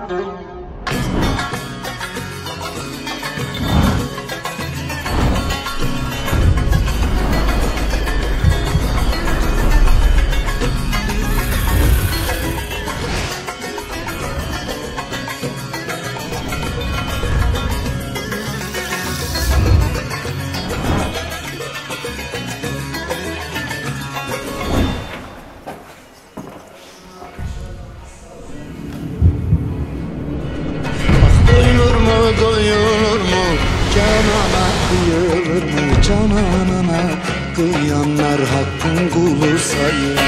Doyulur mu? Canana kıyılır mı? Cananına kıyanlar hakkın kulu sayılır.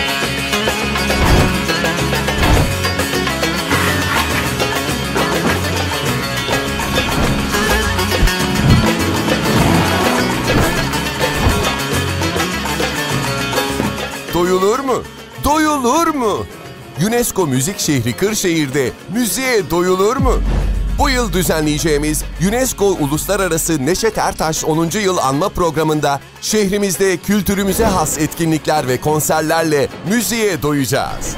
Doyulur mu? Doyulur mu? UNESCO Müzik Şehri Kırşehir'de müziğe doyulur mu? Bu yıl düzenleyeceğimiz UNESCO Uluslararası Neşet Ertaş 10. Yıl Anma Programı'nda şehrimizde kültürümüze has etkinlikler ve konserlerle müziğe doyacağız.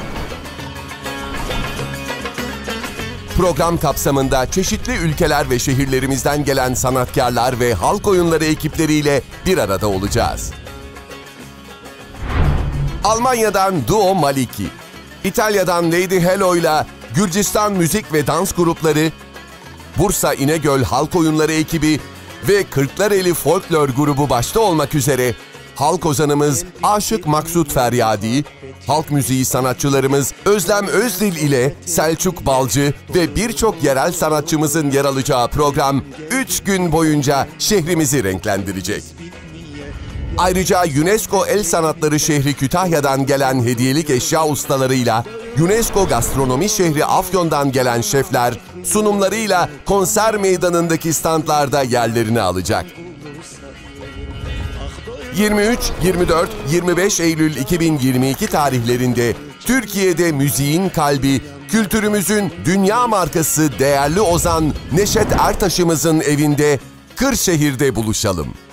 Program kapsamında çeşitli ülkeler ve şehirlerimizden gelen sanatkarlar ve halk oyunları ekipleriyle bir arada olacağız. Almanya'dan Duo Maliki, İtalya'dan Lady Hello'yla Gürcistan müzik ve dans grupları, Bursa İnegöl Halk Oyunları ekibi ve Kırklareli Folklor grubu başta olmak üzere halk ozanımız Aşık Maksut Feryadi, halk müziği sanatçılarımız Özlem Özdil ile Selçuk Balcı ve birçok yerel sanatçımızın yer alacağı program 3 gün boyunca şehrimizi renklendirecek. Ayrıca UNESCO El Sanatları Şehri Kütahya'dan gelen hediyelik eşya ustalarıyla, UNESCO Gastronomi Şehri Afyon'dan gelen şefler, sunumlarıyla konser meydanındaki standlarda yerlerini alacak. 23, 24, 25 Eylül 2022 tarihlerinde Türkiye'de müziğin kalbi, kültürümüzün dünya markası değerli ozan Neşet Ertaş'ımızın evinde Kırşehir'de buluşalım.